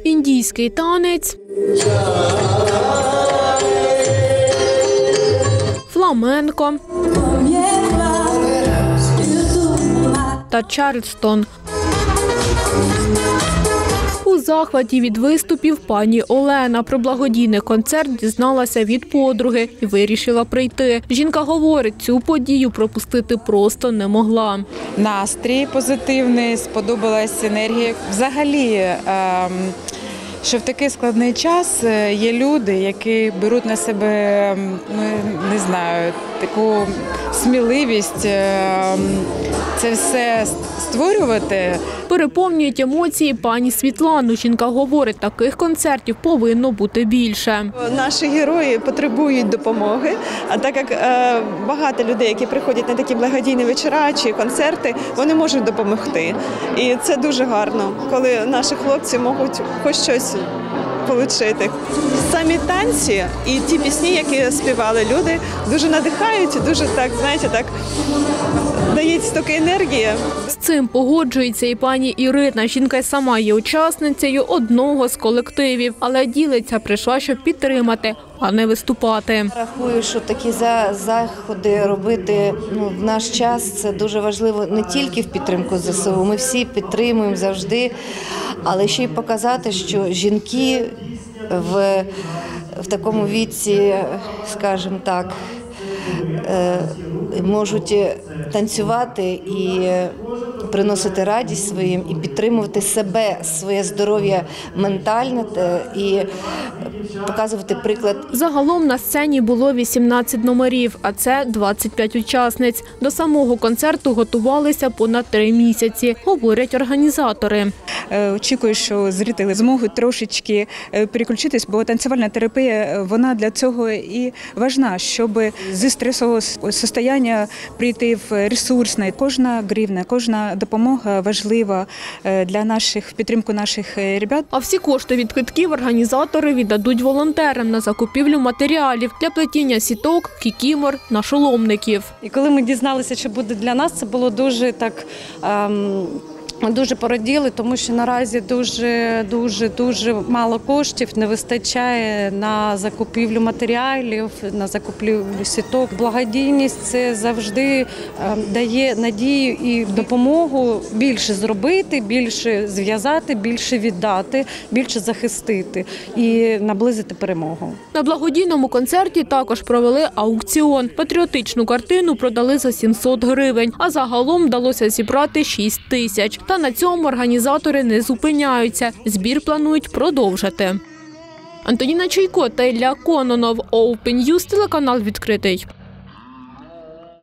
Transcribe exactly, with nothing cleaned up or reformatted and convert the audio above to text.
індійський танець, фламенко та чарльстон. У захваті від виступів пані Олена. Про благодійний концерт дізналася від подруги і вирішила прийти. Жінка говорить, цю подію пропустити просто не могла. Настрій позитивний, сподобалась енергія. Взагалі, ем, що в такий складний час є люди, які беруть на себе, ну, не знаю, таку сміливість ем, це все створювати. Переповнюють емоції пані Світлану. Жінка говорить, таких концертів повинно бути більше. Наші герої потребують допомоги, а так як е, багато людей, які приходять на такі благодійні вечора чи концерти, вони можуть допомогти. І це дуже гарно, коли наші хлопці можуть хоч щось отримати. Самі танці і ті пісні, які співали люди, дуже надихають, дуже так, знаєте, так дають стільки енергії. З цим погоджується і пані Ірина. Жінка й сама є учасницею одного з колективів, але ділиться, прийшла, щоб підтримати, а не виступати. Рахую, що такі заходи робити ну, в наш час – це дуже важливо не тільки в підтримку ЗСУ, ми всі підтримуємо завжди, але ще й показати, що жінки в, в такому віці, скажімо так, можуть танцювати і приносити радість своїм, і підтримувати себе, своє здоров'я ментальне і показувати приклад. Загалом на сцені було вісімнадцять номерів, а це двадцять п'ять учасниць. До самого концерту готувалися понад три місяці, говорять організатори. Очікую, що зрителі зможуть трошечки переключитись, бо танцювальна терапія, вона для цього і важна, щоб зі стресового стану прийти в ресурсне. Кожна гривня, кожна допомога важлива для наших, підтримку наших ребят. А всі кошти від квитків організатори віддадуть волонтерам на закупівлю матеріалів для плетіння сіток, кікімор, нашоломників. І коли ми дізналися, що буде для нас, це було дуже так... Ем... Ми дуже пораділи, тому що наразі дуже, дуже, дуже мало коштів не вистачає на закупівлю матеріалів, на закупівлю сіток. Благодійність – це завжди дає надію і допомогу більше зробити, більше зв'язати, більше віддати, більше захистити і наблизити перемогу. На благодійному концерті також провели аукціон. Патріотичну картину продали за сімсот гривень, а загалом вдалося зібрати шість тисяч. Та на цьому організатори не зупиняються. Збір планують продовжити. Антоніна Чуйко та Ілля Кононов. Open News, телеканал «Відкритий».